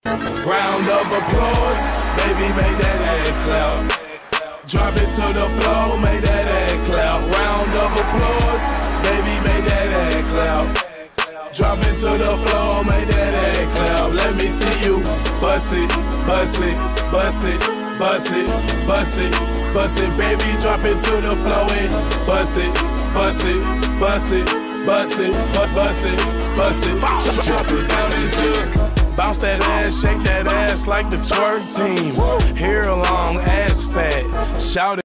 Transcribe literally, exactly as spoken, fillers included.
Round of applause, baby, make that ass clap. Drop it to the floor, make that ass clap. Round of applause, baby, make that ass clap. Drop it to the floor, make that ass clap. Let me see you bust it, bust it, bust it, bust it, bust it, bust it, baby. Drop it to the floor and bust it, bust it, bust it, bust it, bust it, bust it. Drop it down and jerk. Bounce that ass, shake that ass like the twerk team. Hair long, ass fat. Shout it.